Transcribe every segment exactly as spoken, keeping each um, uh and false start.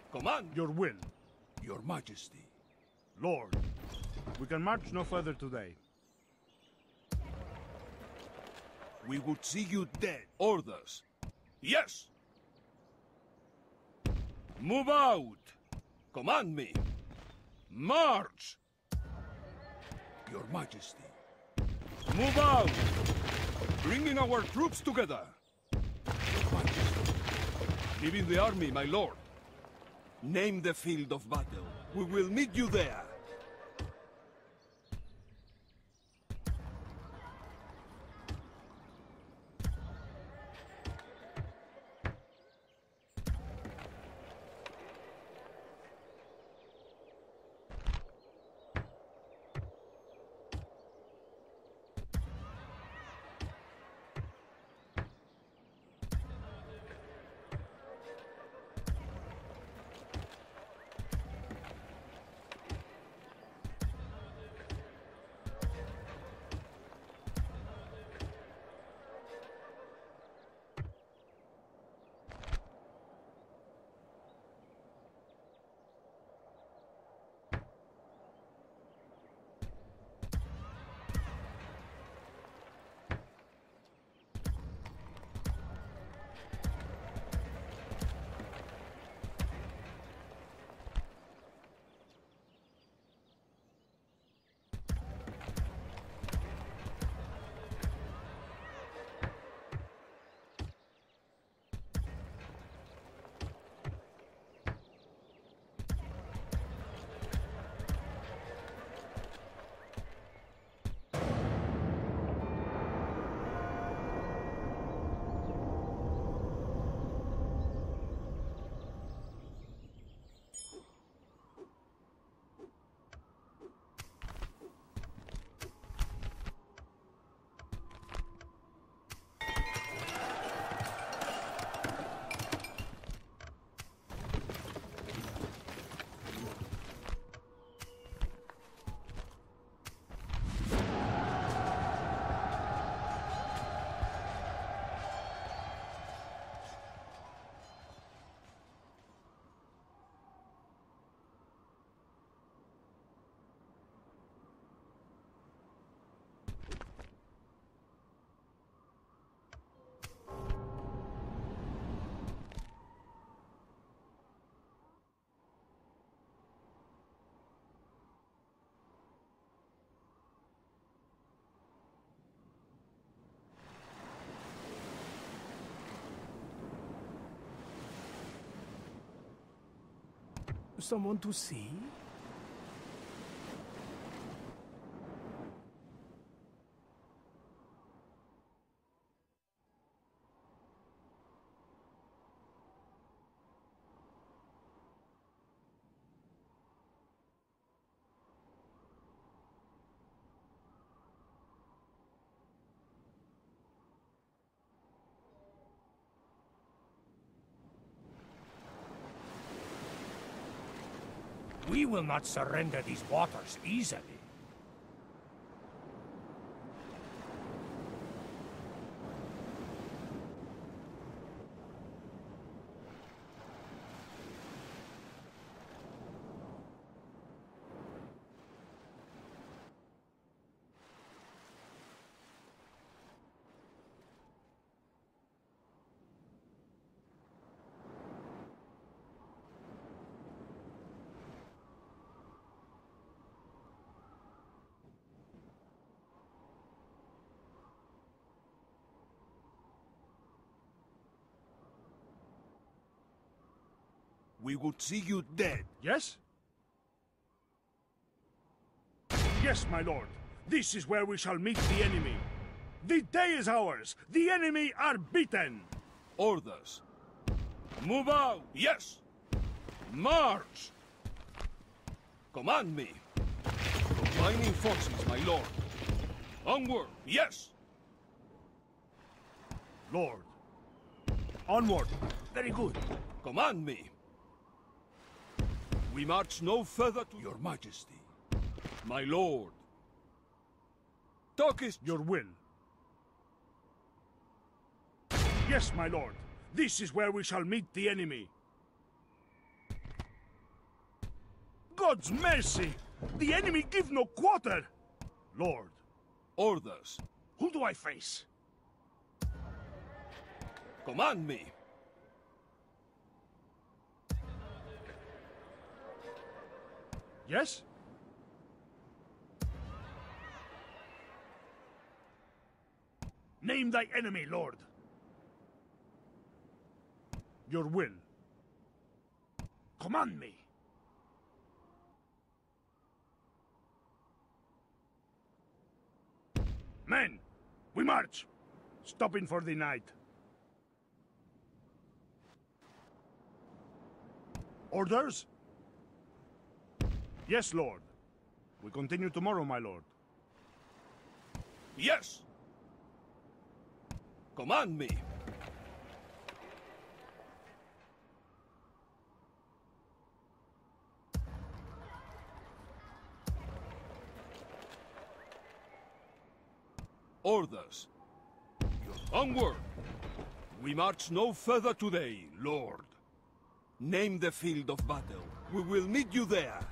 Command! Your will. Your Majesty. Lord, we can march no further today. We would see you dead. Orders. Yes! Move out! Command me! March! Your Majesty. Move out! Bringing our troops together! Your Majesty. Leaving the army, my lord. Name the field of battle. We will meet you there. Someone to see? We will not surrender these waters easily. We would see you dead. Yes? Yes, my lord. This is where we shall meet the enemy. The day is ours. The enemy are beaten. Orders. Move out. Yes. March. Command me. Combining forces, my lord. Onward. Yes. Lord. Onward. Very good. Command me. We march no further to your majesty. My lord. Talk is your will. Yes, my lord. This is where we shall meet the enemy. God's mercy! The enemy give no quarter! Lord, Orders. who do I face? Command me. Yes? Name thy enemy, Lord. Your will. Command me. Men, we march. Stopping for the night. Orders? Yes, Lord. We continue tomorrow, my lord. Yes. Command me. Orders. Your onward. We march no further today, Lord. Name the field of battle. We will meet you there.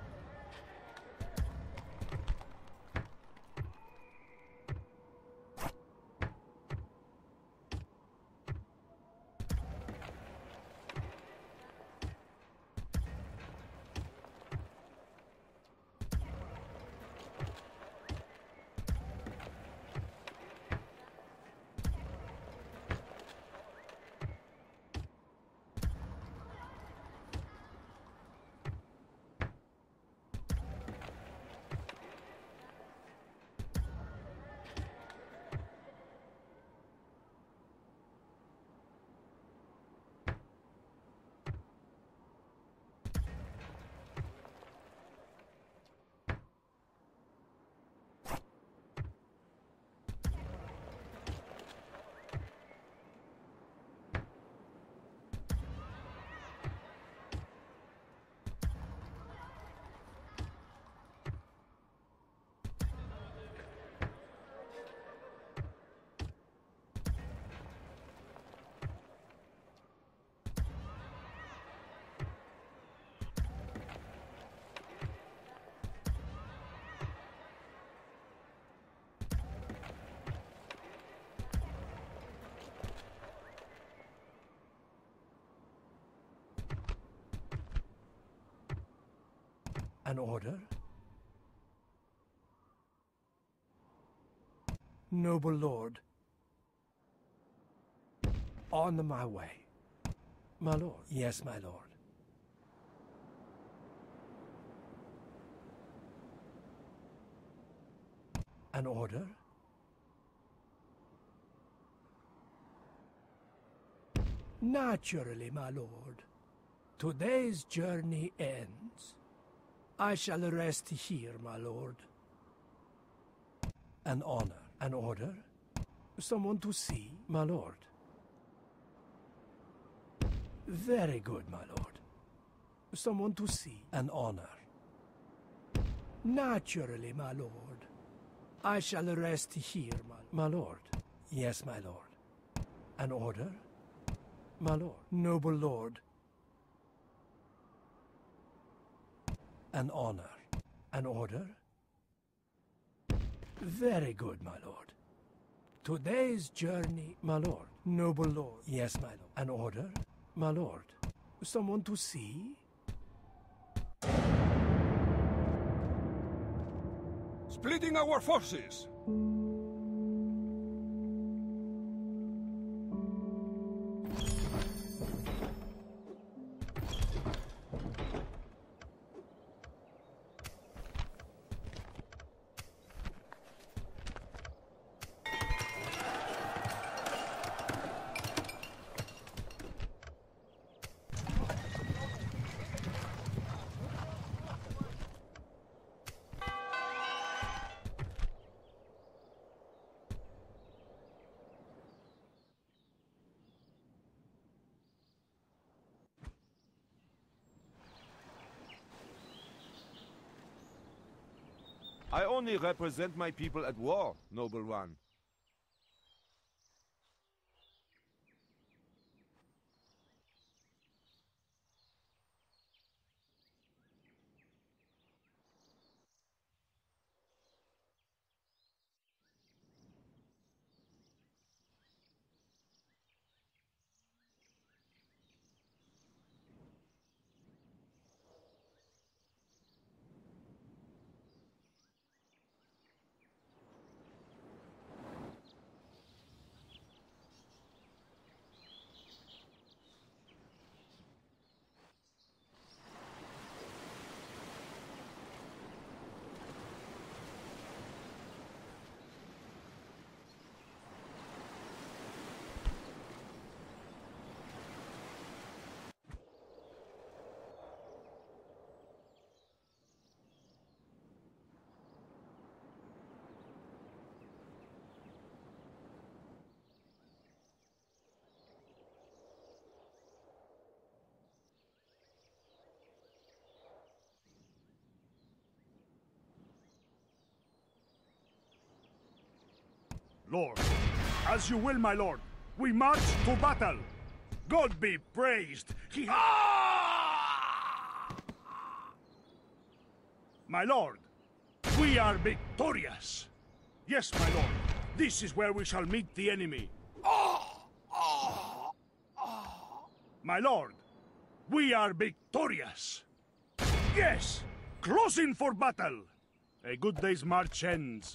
An order? Noble lord. On my way. My lord. Yes, my lord. An order? Naturally, my lord. Today's journey ends. I shall rest here, my lord. An honor, an order? Someone to see, my lord. Very good, my lord. Someone to see, an honor. Naturally, my lord. I shall rest here, my, my lord. Yes, my lord. An order? My lord. Noble lord. An honor. An order? Very good, my lord. Today's journey, my lord. Noble lord. Yes, my lord. An order? My lord. Someone to see? Splitting our forces. I only represent my people at war, noble one. Lord. As you will, my lord. We march to battle. God be praised. He My lord, we are victorious. Yes, my lord. This is where we shall meet the enemy. My lord, we are victorious. Yes, closing for battle. A good day's march ends.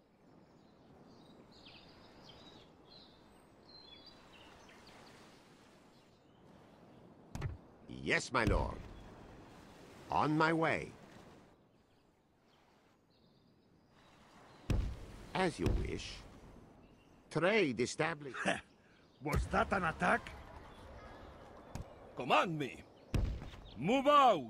Yes, my lord. On my way. As you wish. Trade established. Was that an attack? Command me! Move out!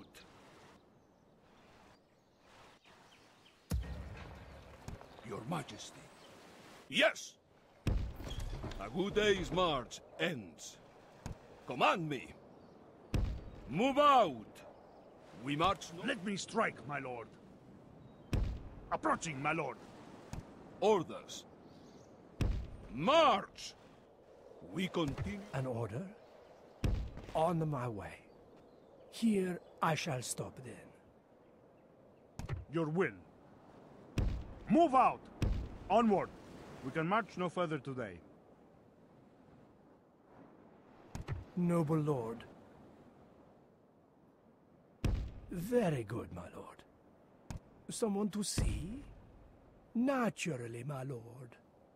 Your Majesty. Yes! A good day's march ends. Command me! Move out! We march no- Let me strike, my lord. Approaching, my lord. Orders. March! We continue. An order? On my way. Here I shall stop then. Your will. Move out! Onward! We can march no further today. Noble lord. Very good, my lord. Someone to see? Naturally, my lord.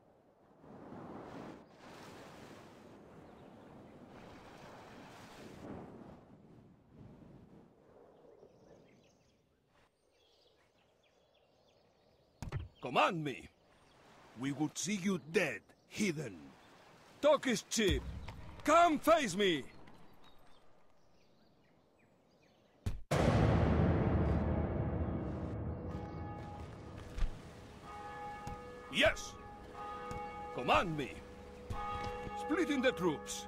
Command me. We would see you dead, hidden. Talk is cheap. Come face me! Yes! Command me. Splitting the troops.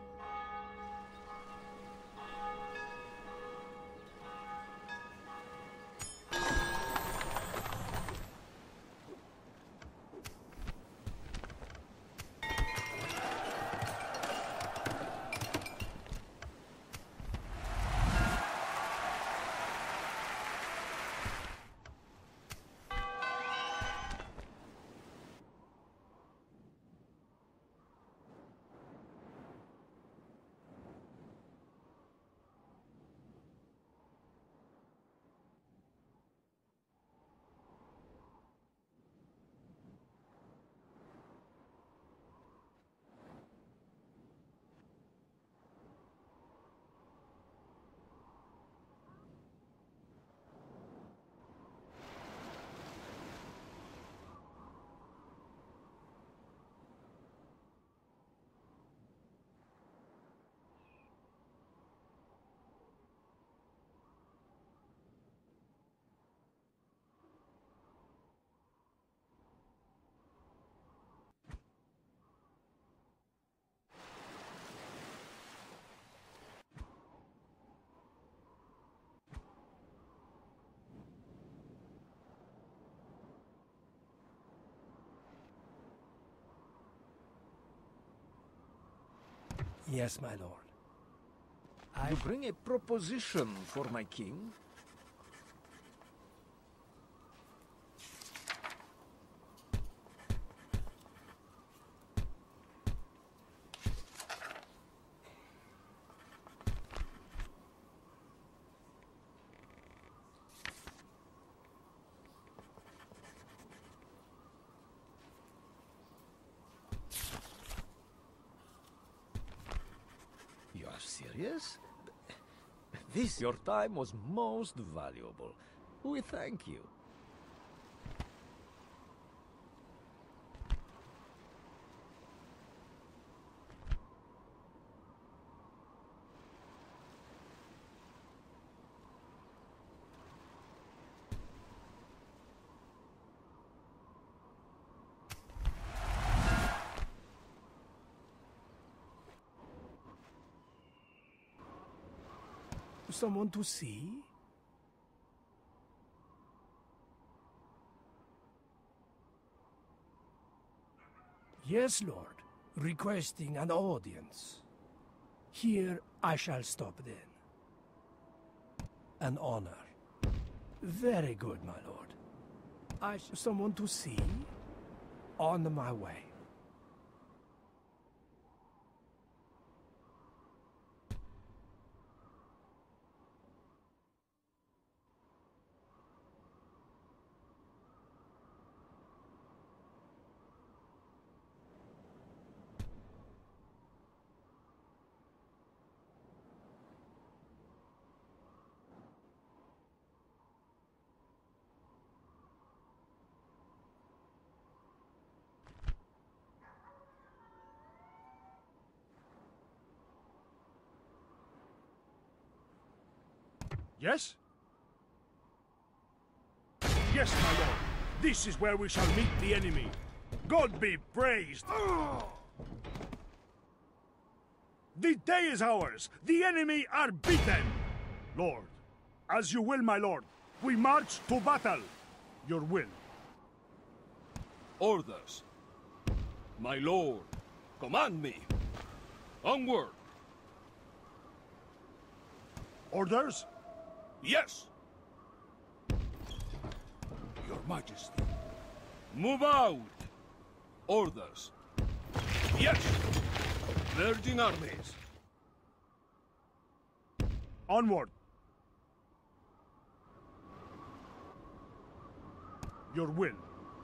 Yes, my lord. I... You bring a proposition for my king? You are serious? This, your time was most valuable. We thank you. Someone to see? Yes, Lord. Requesting an audience. Here I shall stop then. An honor. Very good, my lord. I sh- someone to see? On my way. Yes? Yes, my lord. This is where we shall meet the enemy. God be praised! The day is ours! The enemy are beaten! Lord, as you will, my lord. We march to battle. Your will. Orders. My lord, command me. Onward. Orders? Yes. Your Majesty. Move out. Orders. Yes. Virgin armies. Onward. Your will.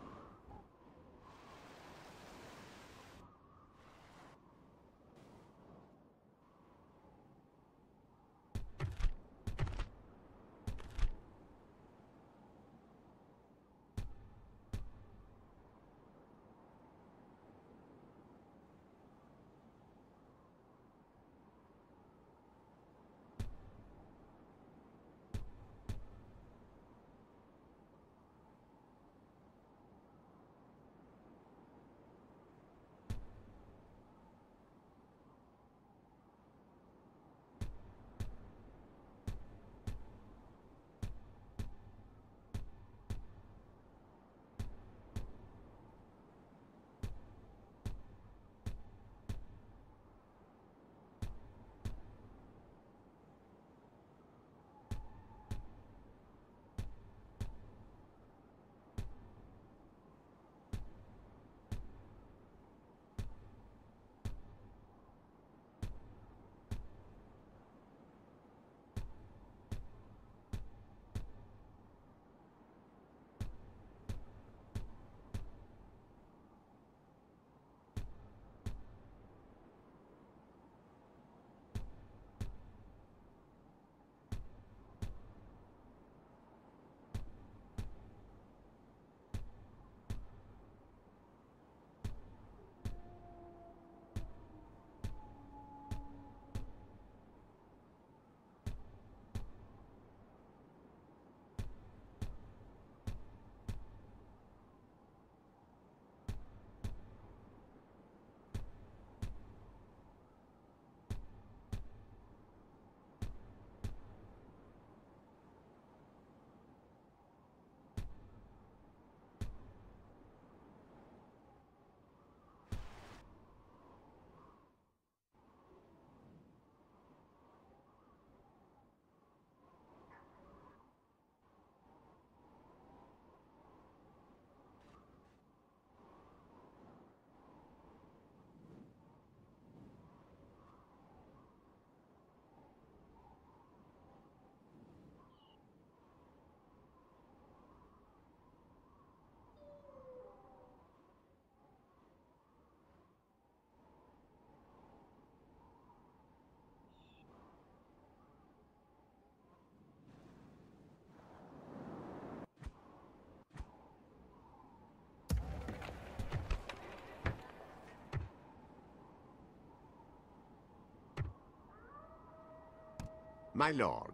My lord.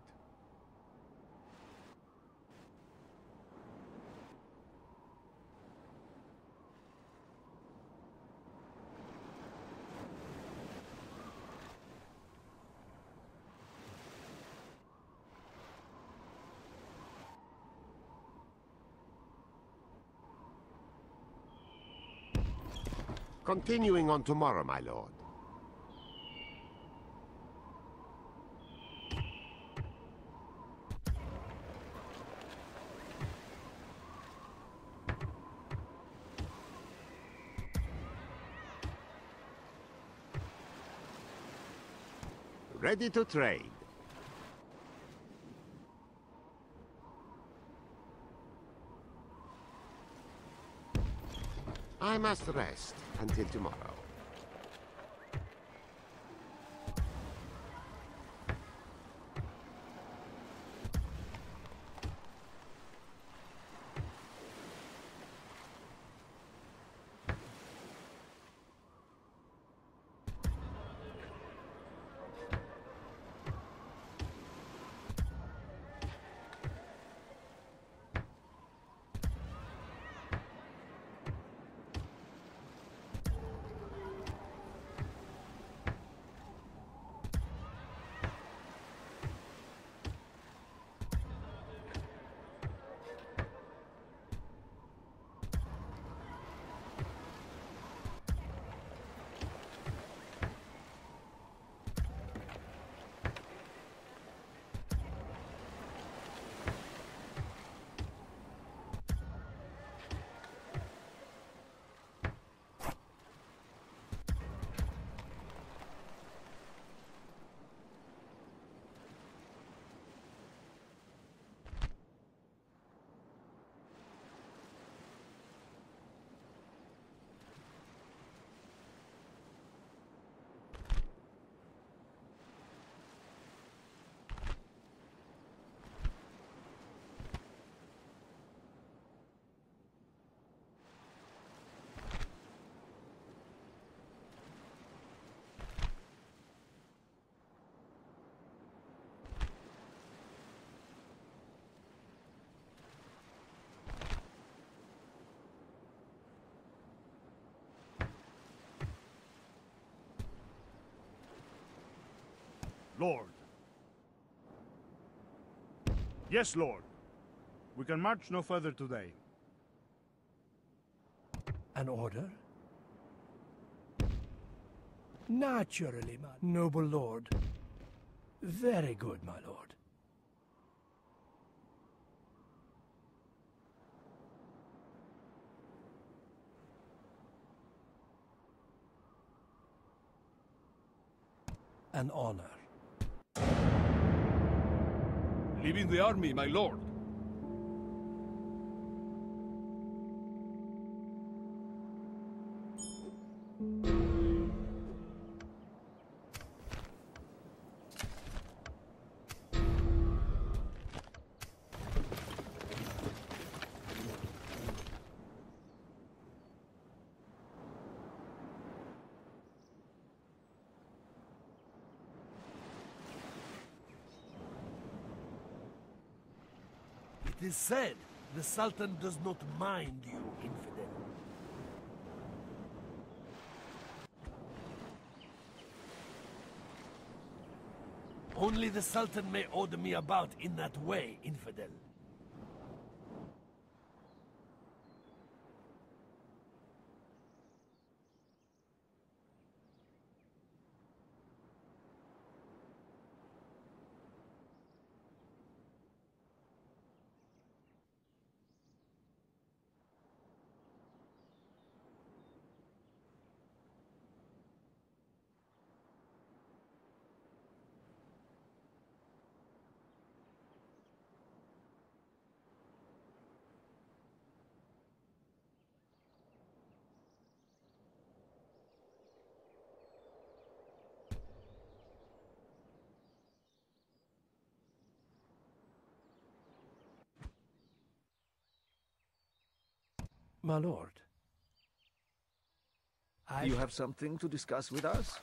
Continuing on tomorrow, my lord. Ready to trade. I must rest until tomorrow. Lord. Yes, Lord. We can march no further today. An order? Naturally, my noble lord. Very good, my lord. An honor. Leaving the army, my lord. It is said the Sultan does not mind you, infidel. Only the Sultan may order me about in that way, infidel. My lord. I... You have something to discuss with us?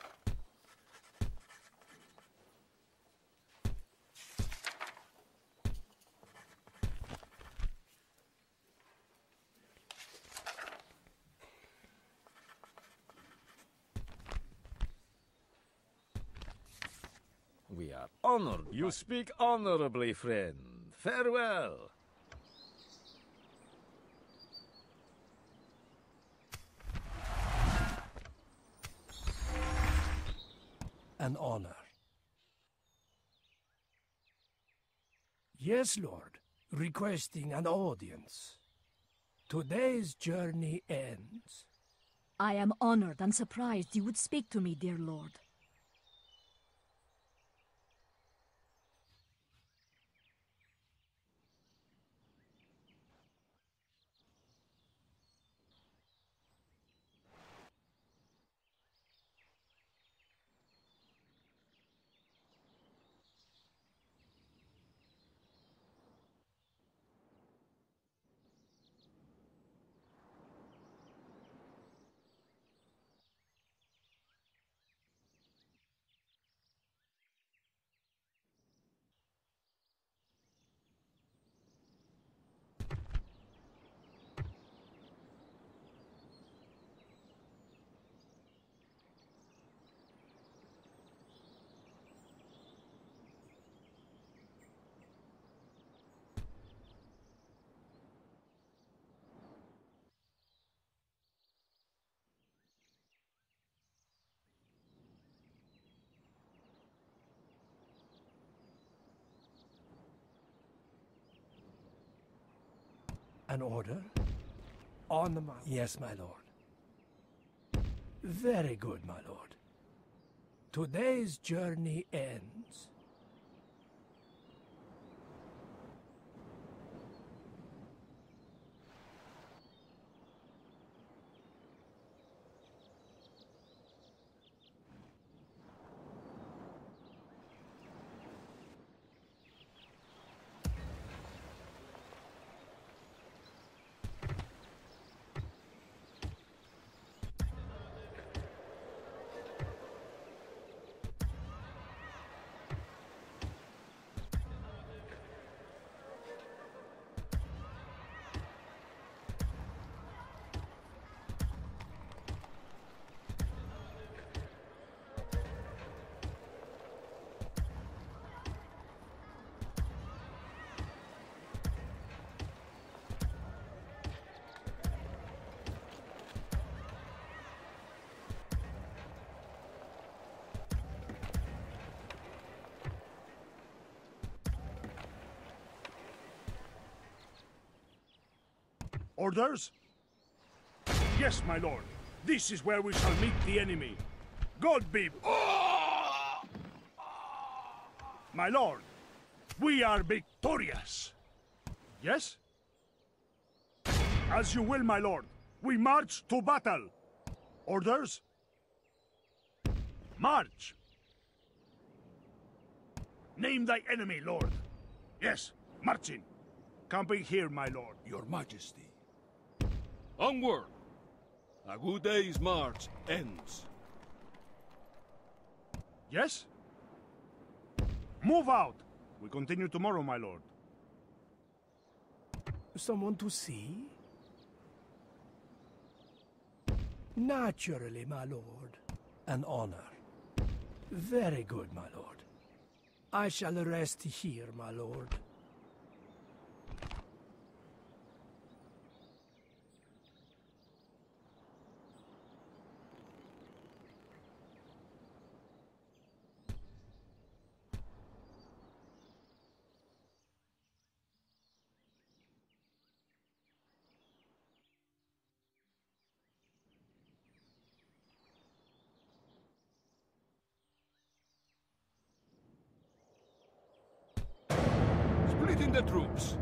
We are honored. You speak honorably, friend. Farewell. and honor. Yes, Lord. Requesting an audience. Today's journey ends. I am honored and surprised you would speak to me, dear Lord. An order? On the march. Yes, my lord. Very good, my lord. Today's journey ends. Orders? Yes, my lord. This is where we shall meet the enemy. God be... My lord, we are victorious. Yes? As you will, my lord. We march to battle. Orders? March! Name thy enemy, lord. Yes, marching. Camping here, my lord. Your Majesty. Onward! A good day's march ends. Yes? Move out! We continue tomorrow, my lord. Someone to see? Naturally, my lord. An honor. Very good, my lord. I shall rest here, my lord. Splitting the troops.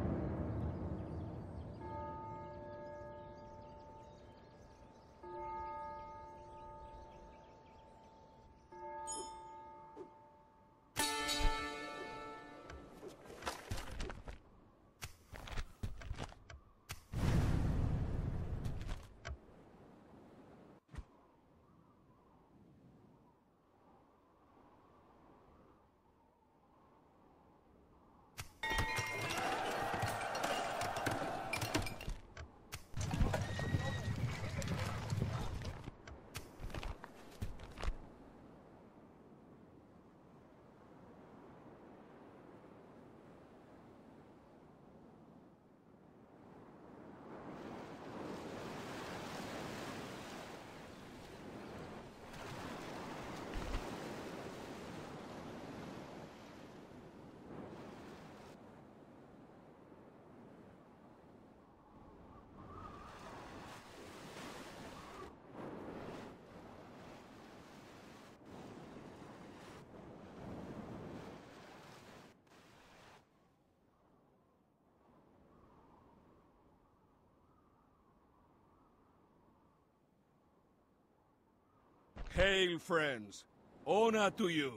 Hail, friends. Honor to you.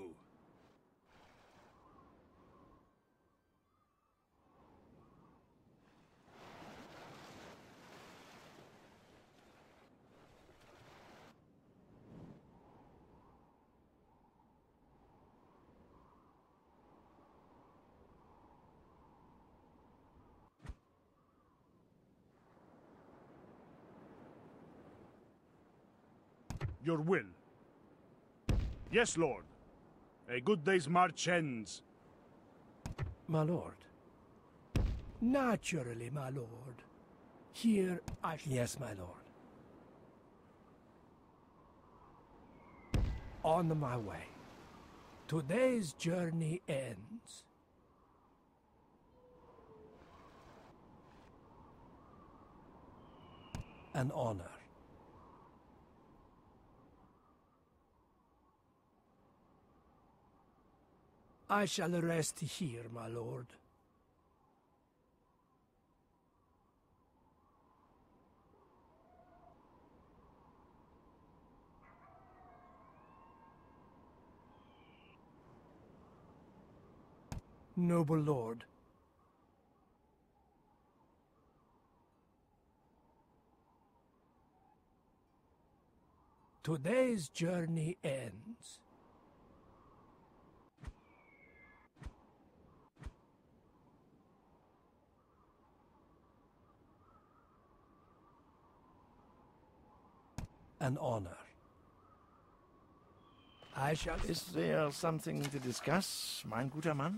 Your will. Yes, Lord. A good day's march ends. My lord. Naturally, my lord. Here I... Yes, my lord. On my way. Today's journey ends. An honor. I shall rest here, my lord. Noble lord. Today's journey ends. An honor. I shall... Is there something to discuss, mein guter Mann?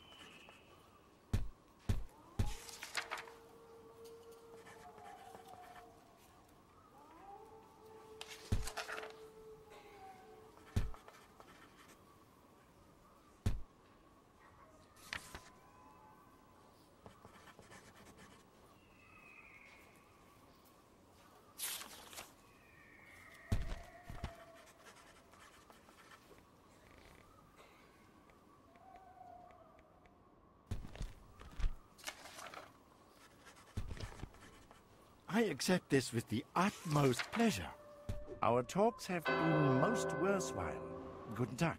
I accept this with the utmost pleasure. Our talks have been most worthwhile. Guten Tag.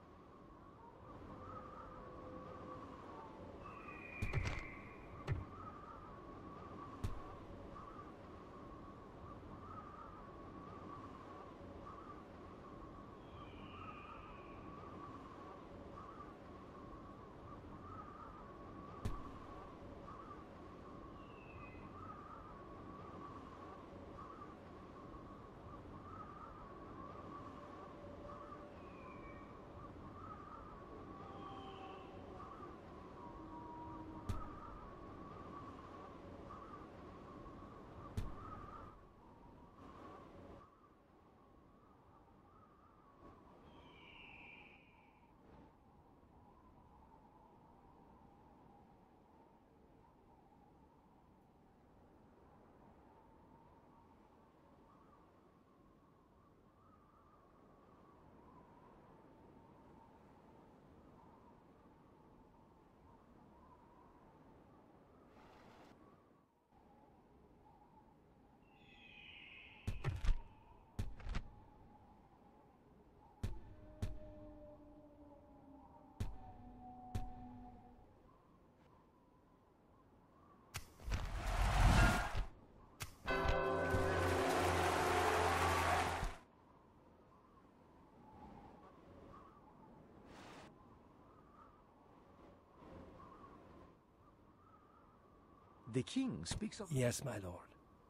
The king speaks of... Yes, my lord.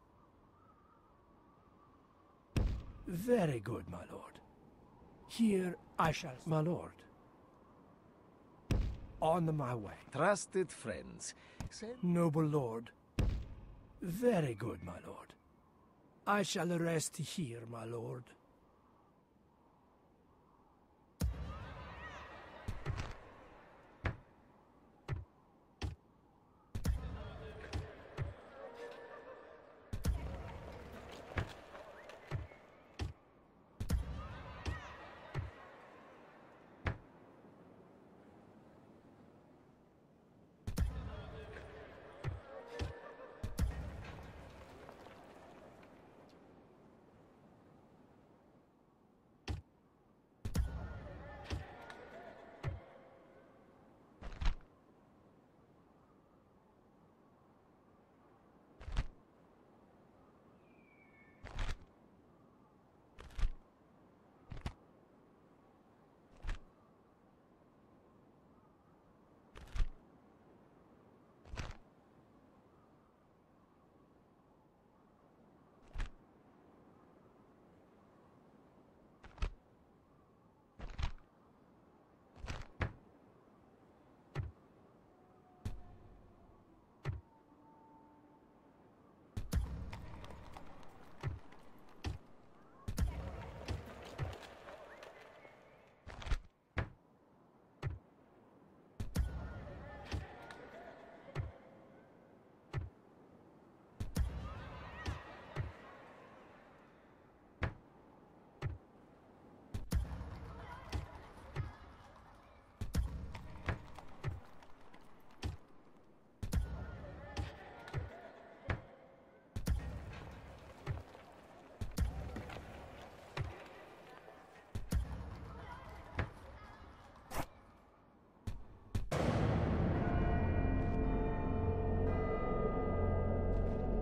Very good, my lord. Here I shall... My lord. On my way. Trusted friends. Send... Noble lord. Very good, my lord. I shall rest here, my lord.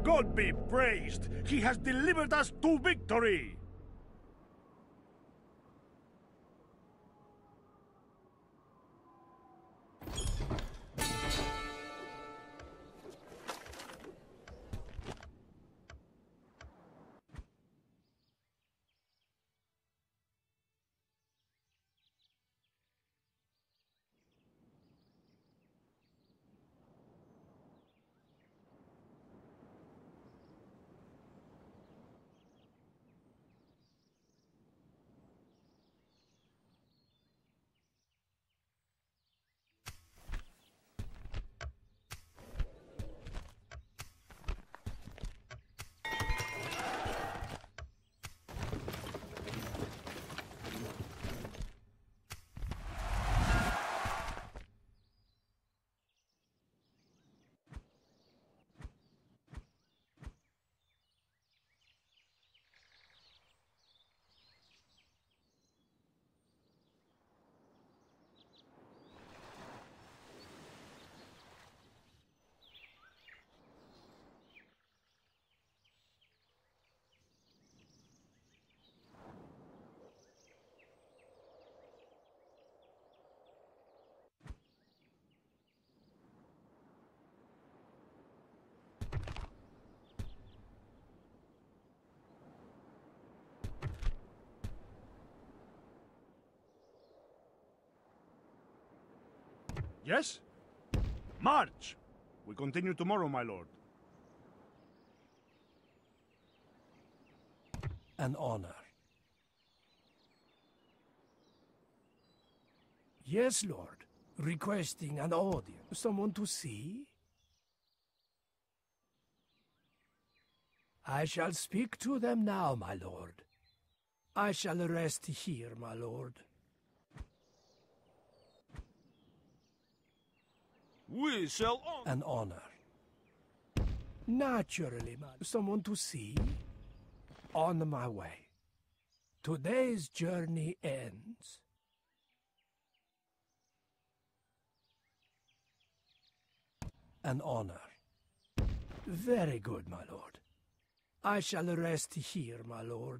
God be praised! He has delivered us to victory! Yes? March! We continue tomorrow, my lord. An honor. Yes, lord. Requesting an audience. Someone to see? I shall speak to them now, my lord. I shall rest here, my lord. We shall on. An honor. Naturally, man. Someone to see? On my way. Today's journey ends. An honor. Very good, my lord. I shall rest here, my lord.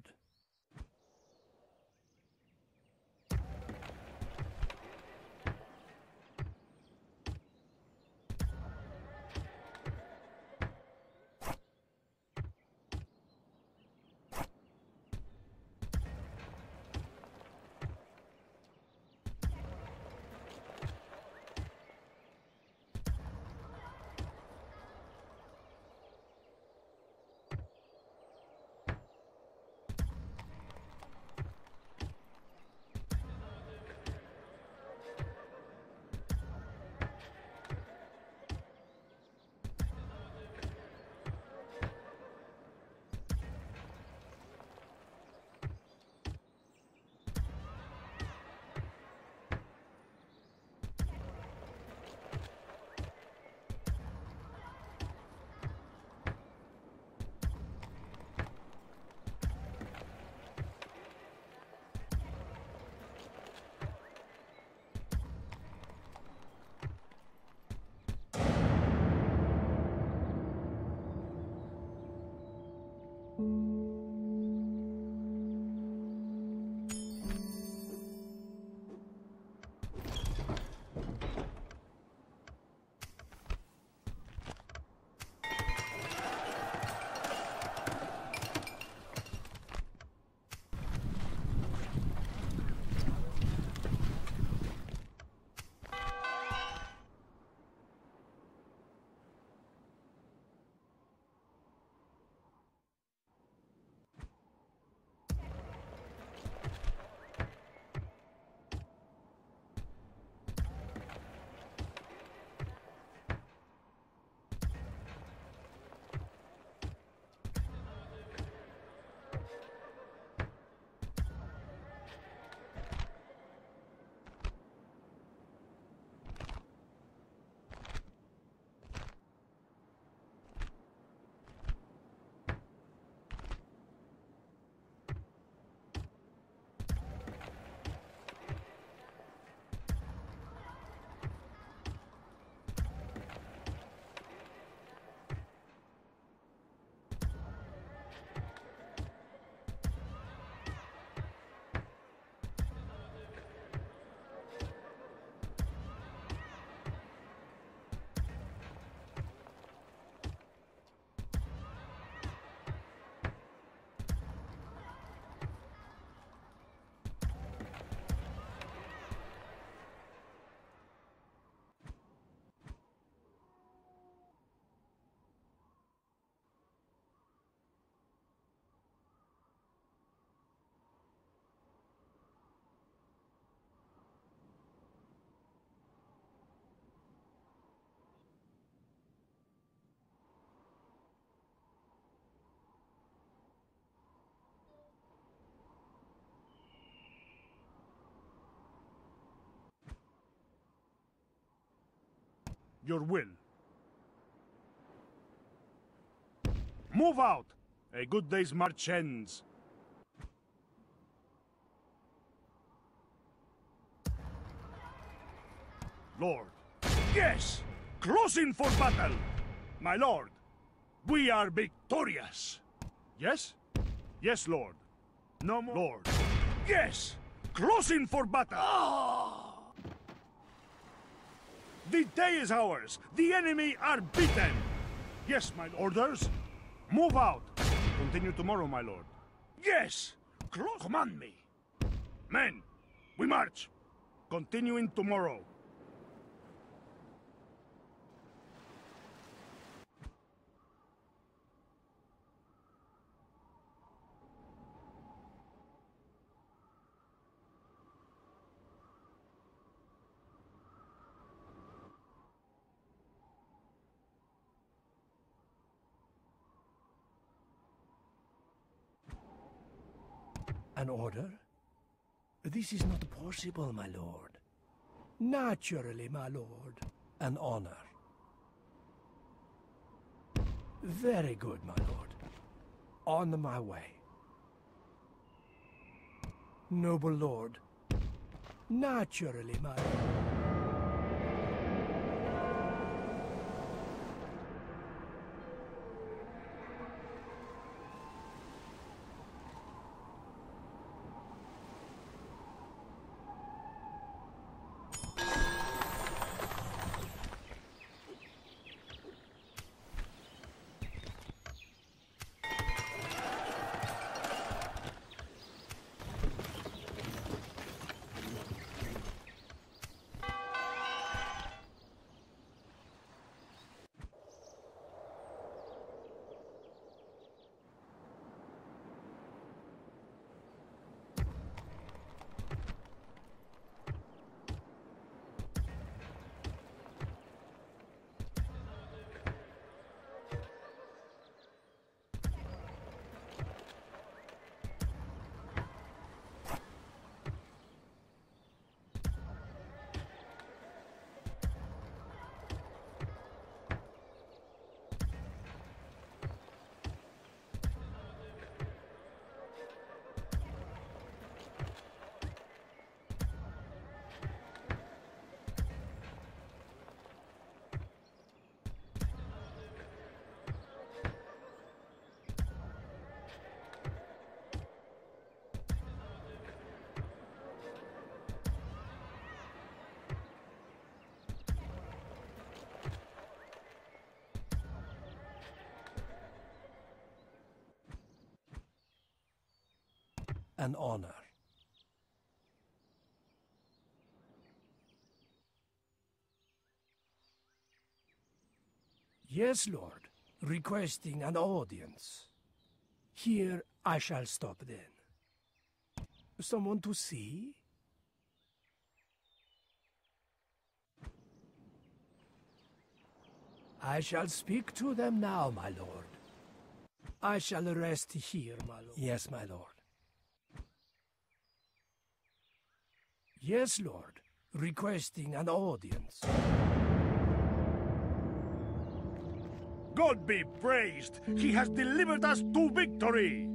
Your will. Move out! A good day's march ends. Lord. Yes! Closing for battle! My lord, we are victorious! Yes? Yes, Lord. No more. Lord. Yes! Closing for battle! Oh! The day is ours! The enemy are beaten! Yes, my lord. Orders? Move out! Continue tomorrow, my lord. Yes! Close. Command me! Men, we march! Continuing tomorrow. An order? This is not possible, my lord. Naturally, my lord. An honor. Very good, my lord. On my way. Noble lord. Naturally, my lord. An honor. Yes, lord. Requesting an audience. Here I shall stop then. Someone to see? I shall speak to them now, my lord. I shall rest here, my lord. Yes, my lord. Yes, lord. Requesting an audience. God be praised! He has delivered us to victory!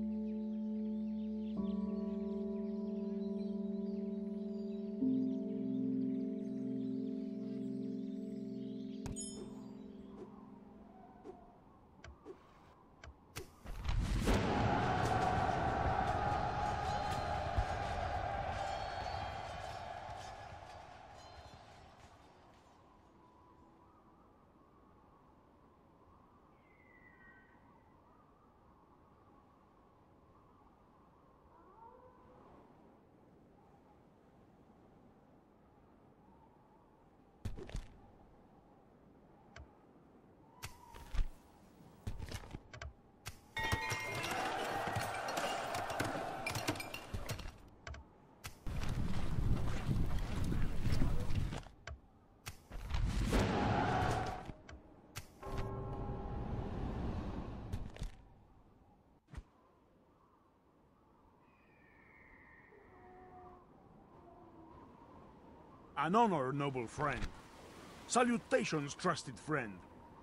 An honor, noble friend. Salutations, trusted friend.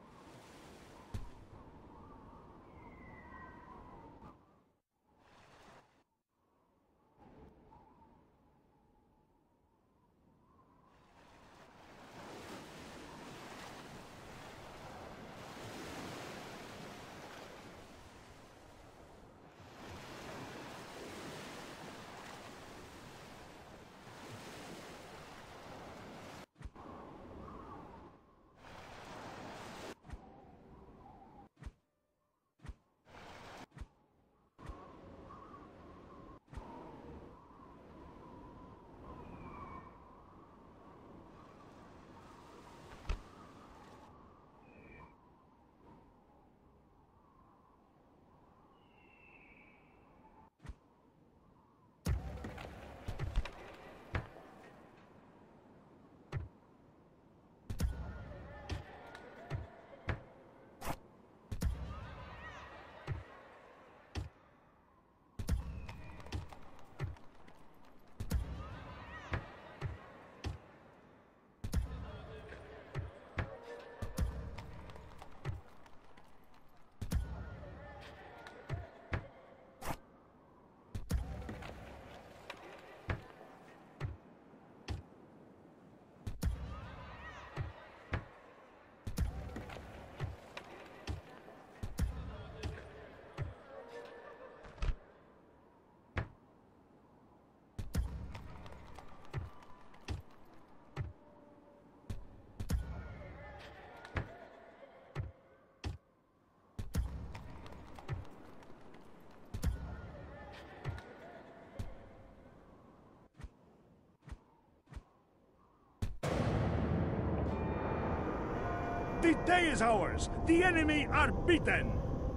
The day is ours! The enemy are beaten!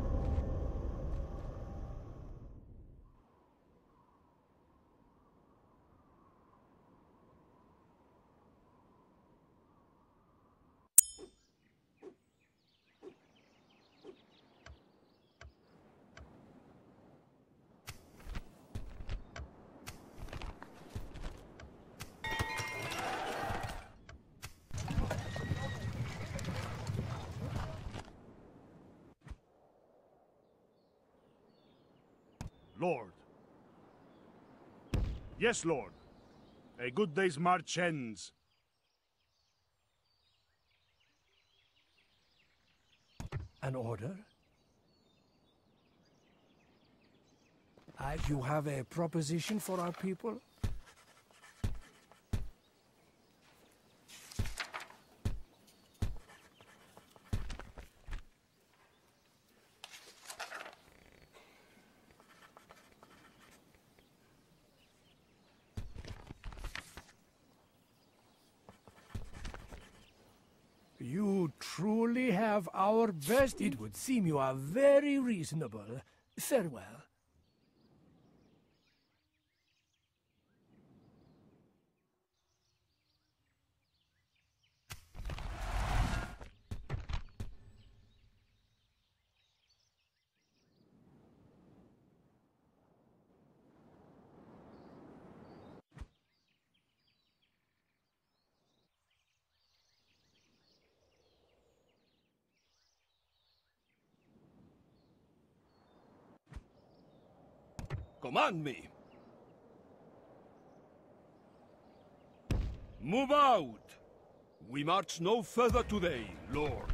Lord. Yes, Lord. A good day's march ends. An order? I, you have a proposition for our people? You truly have our best. It would seem you are very reasonable. Farewell. Command me! Move out! We march no further today, Lord.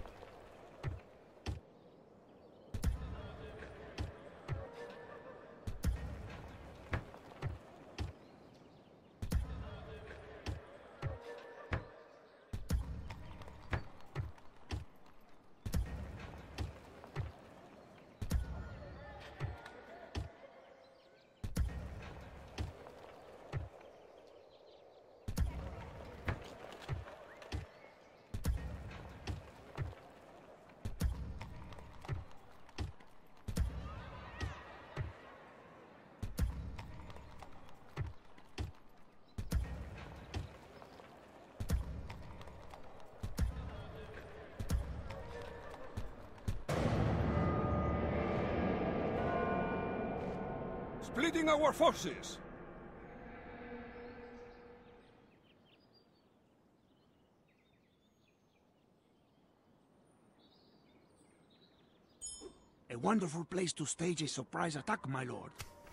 Splitting our forces! A wonderful place to stage a surprise attack, my lord.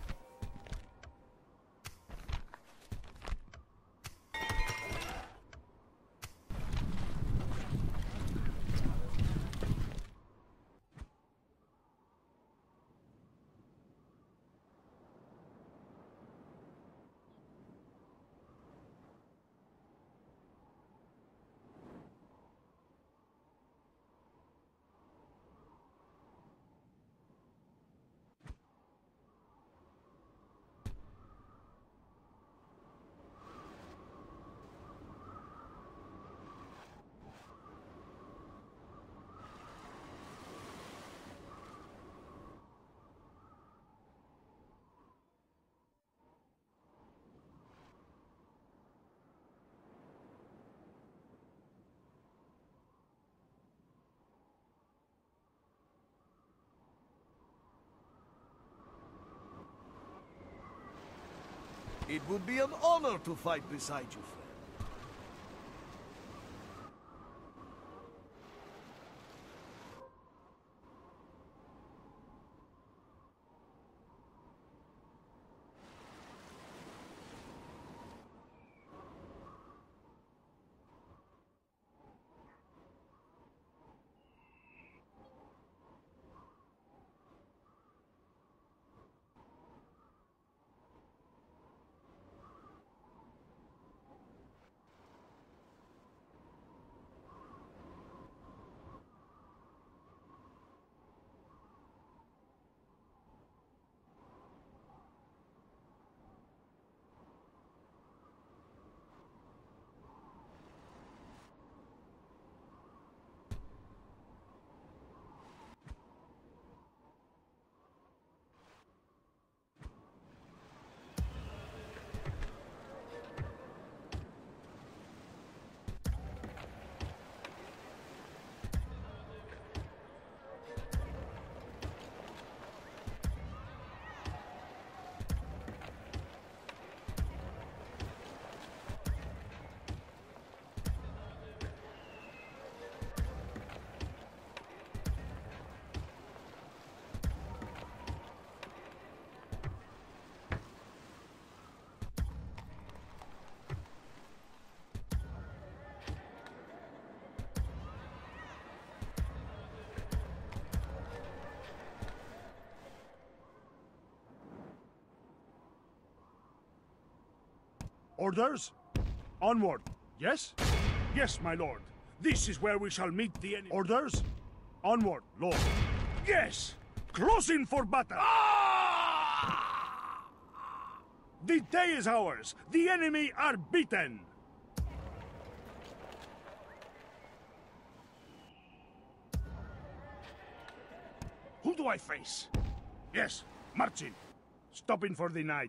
It would be an honor to fight beside you, friend. Orders? Onward. Yes? Yes, my lord. This is where we shall meet the enemy. Orders? Onward, lord. Yes! Close in for battle! Ah! The day is ours. The enemy are beaten. Who do I face? Yes, marching. Stopping for the night.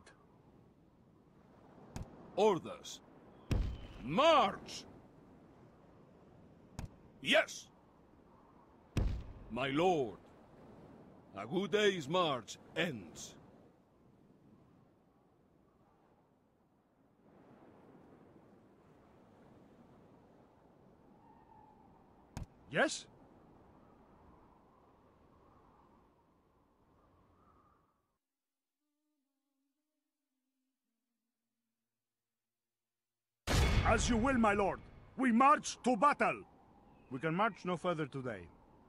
Orders. March! Yes! My lord, a good day's march ends. Yes? As you will, my lord. We march to battle. We can march no further today.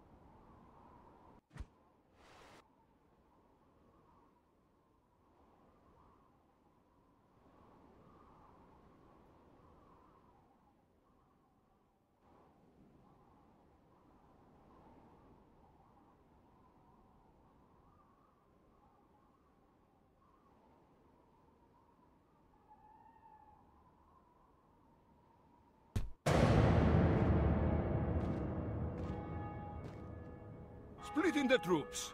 Splitting the troops.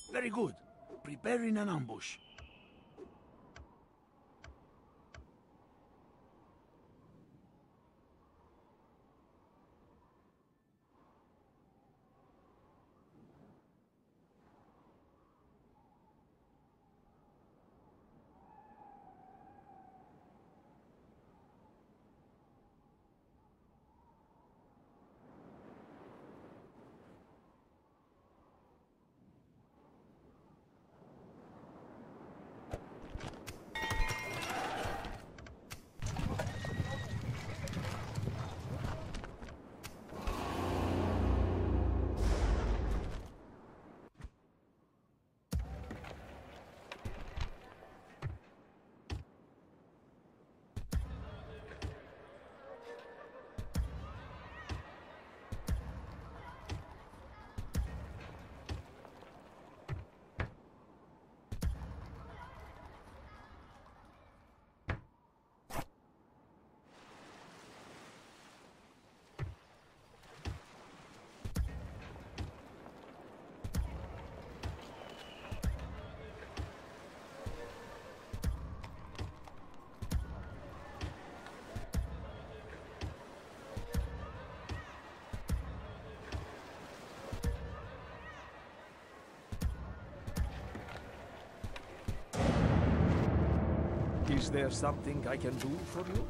Very good. Preparing an ambush. Is there something I can do for you?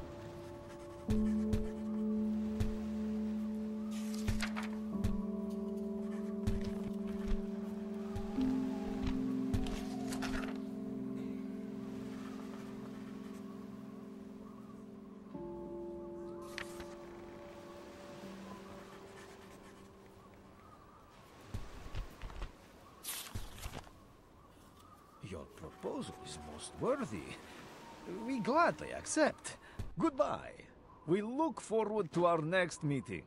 Your proposal is most worthy. We gladly accept. Goodbye. We look forward to our next meeting.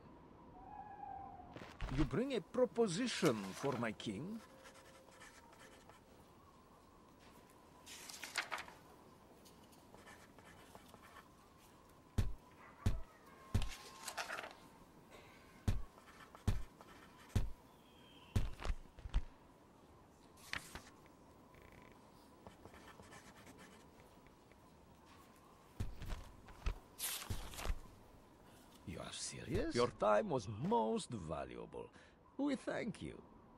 You bring a proposition for my king? Serious? Your time was most valuable. We thank you.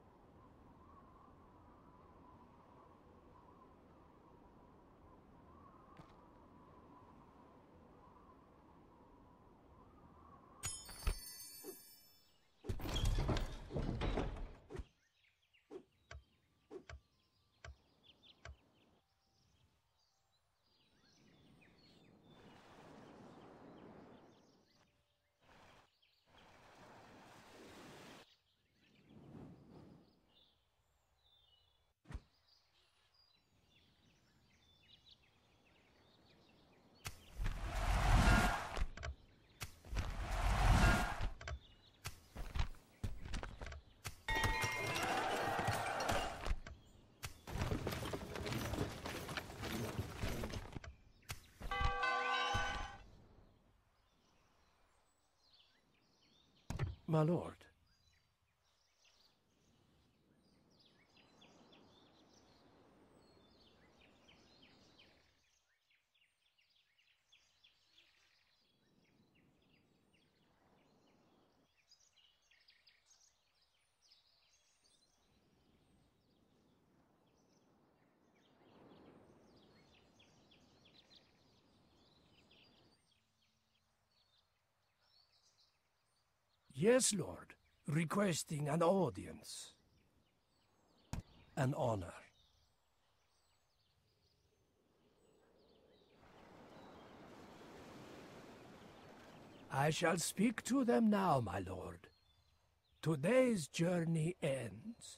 My lord. Yes, Lord. Requesting an audience. An honor. I shall speak to them now, my lord. Today's journey ends.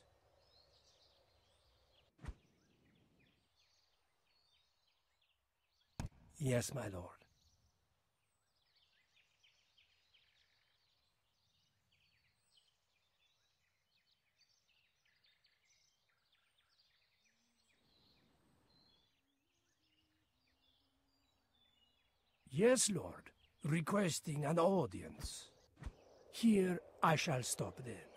Yes, my lord. Yes, Lord. Requesting an audience. Here I shall stop then.